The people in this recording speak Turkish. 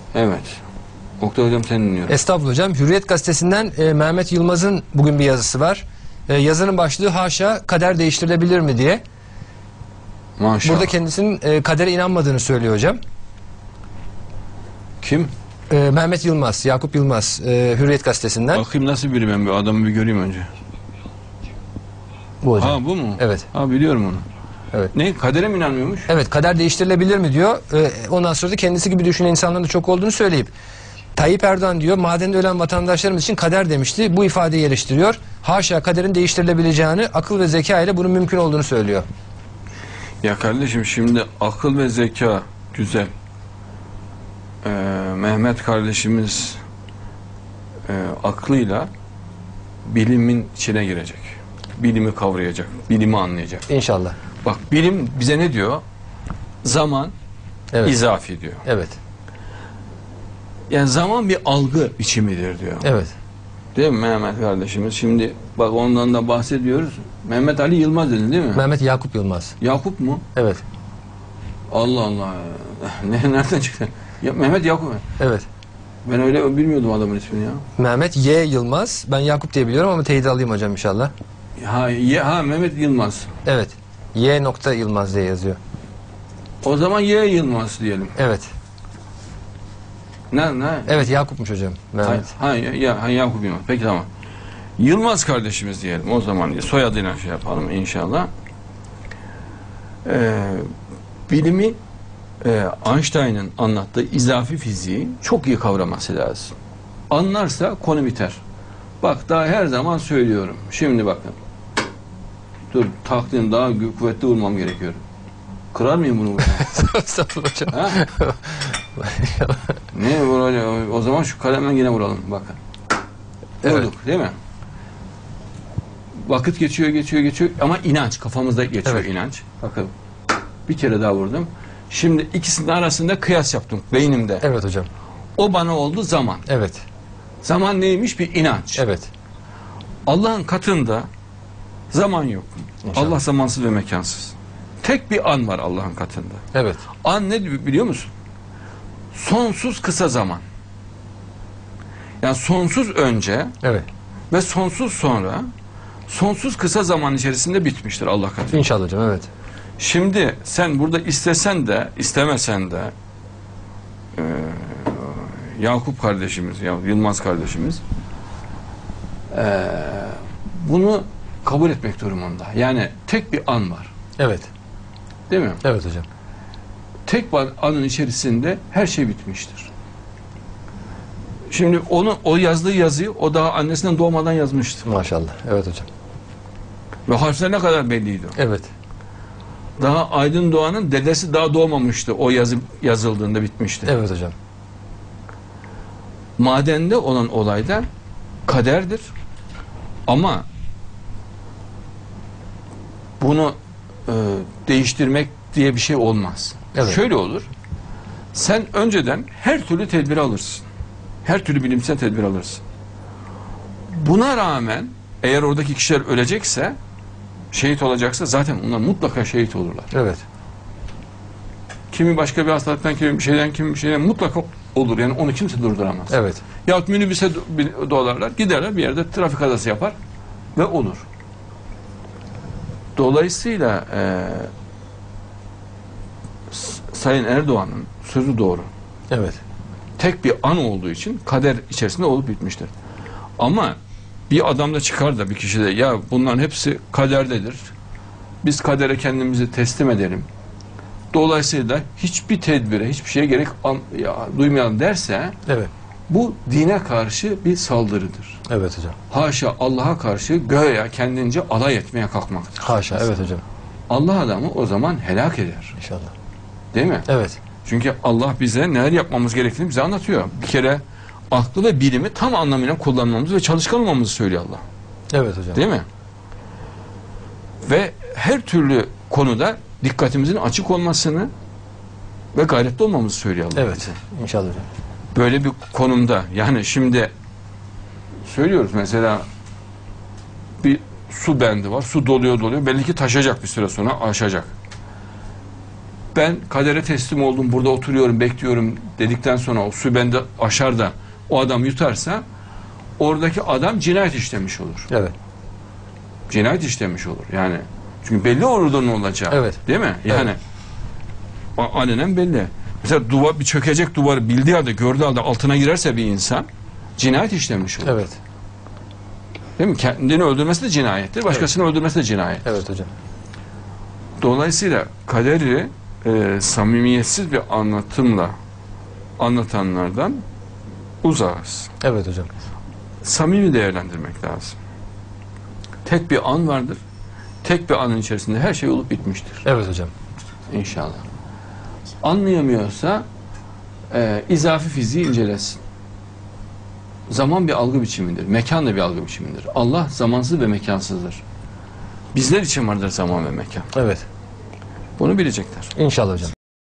Evet. Oktay Hocam seni dinliyorum. Estağfurullah hocam. Hürriyet gazetesinden Mehmet Yılmaz'ın bugün bir yazısı var. Yazının başlığı haşa kader değiştirilebilir mi diye. Maşallah. Burada kendisinin kadere inanmadığını söylüyor hocam. Kim? Mehmet Yılmaz, Yakup Yılmaz, Hürriyet gazetesinden. Bakayım nasıl biri, ben bir adamı bir göreyim önce. Bu hocam. Ha, bu mu? Evet. Ha, biliyorum onu. Evet. Ne? Kadere mi inanmıyormuş? Evet, kader değiştirilebilir mi diyor. Ondan sonra da kendisi gibi düşünen insanların da çok olduğunu söyleyip Tayyip Erdoğan diyor madende ölen vatandaşlarımız için kader demişti. Bu ifadeyi eleştiriyor. Haşa kaderin değiştirilebileceğini, akıl ve zeka ile bunun mümkün olduğunu söylüyor. Ya kardeşim, şimdi akıl ve zeka güzel. Mehmet kardeşimiz aklıyla bilimin içine girecek. Bilimi kavrayacak, bilimi anlayacak. İnşallah. Bak, bilim bize ne diyor? Zaman Evet. izafi diyor. Evet. Yani zaman bir algı biçimidir diyor. Evet. Değil mi Mehmet kardeşimiz? Şimdi bak, ondan da bahsediyoruz. Mehmet Ali Yılmaz dedin değil mi? Mehmet Yakup Yılmaz. Yakup mu? Evet. Allah Allah. Nereden çıktı? Ya, Mehmet Yakup. Evet. Ben öyle bilmiyordum adamın ismini ya. Mehmet Y Yılmaz. Ben Yakup diye biliyorum ama teyit alayım hocam inşallah. Ha, Mehmet Yılmaz. Evet. Y nokta Yılmaz diye yazıyor. O zaman Y Yılmaz diyelim. Evet. Ne? Evet, Yakup'muş hocam. Mehmet. Yakup Yılmaz. Peki, tamam. Yılmaz kardeşimiz diyelim o zaman. Soyadıyla şey yapalım inşallah. Bilimi Einstein'ın anlattığı izafi fiziği çok iyi kavraması lazım. Anlarsa konu biter. Bak, daha her zaman söylüyorum. Şimdi bakın. Dur, taktiğim daha kuvvetli vurmam gerekiyor. Kırar mıyım bunu? Estağfurullah hocam. Ha? Ne vuracağım? O zaman şu kalemden yine vuralım. Bakın. Evet. Vurduk değil mi? Vakit geçiyor ama inanç kafamızda geçiyor, evet. inanç. Bakın. Bir kere daha vurdum. Şimdi ikisinin arasında kıyas yaptım beynimde. Evet hocam. O bana oldu zaman. Evet. Zaman neymiş? Bir inanç. Evet. Allah'ın katında zaman yok. İnşallah. Allah zamansız ve mekansız. Tek bir an var Allah'ın katında. Evet. An ne biliyor musun? Sonsuz kısa zaman. Yani sonsuz önce Evet. ve sonsuz sonra, sonsuz kısa zaman içerisinde bitmiştir Allah katında. İnşallah hocam, evet. Şimdi sen burada istesen de istemesen de Yakup kardeşimiz, Yılmaz kardeşimiz bunu kabul etmek durumunda. Yani tek bir an var. Evet. Değil mi? Evet hocam. Tek bir anın içerisinde her şey bitmiştir. Şimdi o yazdığı yazıyı o daha annesinden doğmadan yazmıştı. Maşallah. Evet hocam. Ve harfler ne kadar belliydi. Evet. Daha Aydın Doğan'ın dedesi daha doğmamıştı. O yazı yazıldığında bitmişti. Evet hocam. Madende olan olay da kaderdir. Ama bunu değiştirmek diye bir şey olmaz. Evet. Şöyle olur. Sen önceden her türlü tedbir alırsın. Her türlü bilimsel tedbir alırsın. Buna rağmen eğer oradaki kişiler ölecekse, şehit olacaksa zaten onlar mutlaka şehit olurlar. Evet. Kimi başka bir hastalıktan, kimi bir şeyden mutlaka olur. Yani onu kimse durduramaz. Evet. Yahut minibüse dolarlar, giderler bir yerde trafik kazası yapar ve olur. Dolayısıyla Sayın Erdoğan'ın sözü doğru. Evet. Tek bir an olduğu için kader içerisinde olup bitmiştir. Ama bir adam da çıkar da bir kişi de ya bunların hepsi kaderdedir. Biz kadere kendimizi teslim edelim. Dolayısıyla hiçbir tedbire, hiçbir şeye gerek duymayalım derse, Evet. bu dine karşı bir saldırıdır. Evet hocam. Haşa Allah'a karşı göğe kendince alay etmeye kalkmaktır. Haşa. Evet hocam. Allah adamı o zaman helak eder. İnşallah. Değil mi? Evet. Çünkü Allah bize neler yapmamız gerektiğini bize anlatıyor. Bir kere aklı ve bilimi tam anlamıyla kullanmamızı ve çalışkan olmamızı söylüyor Allah. Evet hocam. Değil mi? Ve her türlü konuda dikkatimizin açık olmasını ve gayretli olmamızı söylüyor Allah. Evet. Bize. İnşallah hocam. Böyle bir konumda, yani şimdi söylüyoruz mesela bir su bendi var. Su doluyor. Belli ki taşacak, bir süre sonra aşacak. ben kadere teslim oldum, burada oturuyorum, bekliyorum dedikten sonra o su bende aşar da o adam yutarsa oradaki adam cinayet işlemiş olur. Evet. Cinayet işlemiş olur. Yani çünkü belli orada ne olacağı. Evet. Değil mi? Yani alenen belli. Mesela duvar, bir çökecek duvarı bildiği halde, gördüğü halde altına girerse bir insan cinayet işlemiş olur. Evet. Değil mi? Kendini öldürmesi de cinayettir. Başkasını öldürmesi de cinayet. Evet hocam. Dolayısıyla kaderi samimiyetsiz bir anlatımla anlatanlardan uzağız. Evet hocam. Samimi değerlendirmek lazım. Tek bir an vardır. Tek bir anın içerisinde her şey olup bitmiştir. Evet hocam. İnşallah. Anlayamıyorsa izafi fiziği incelesin. Zaman bir algı biçimidir. Mekan da bir algı biçimidir. Allah zamansız ve mekansızdır. Bizler için vardır zaman ve mekan. Evet. Bunu bilecekler. İnşallah hocam.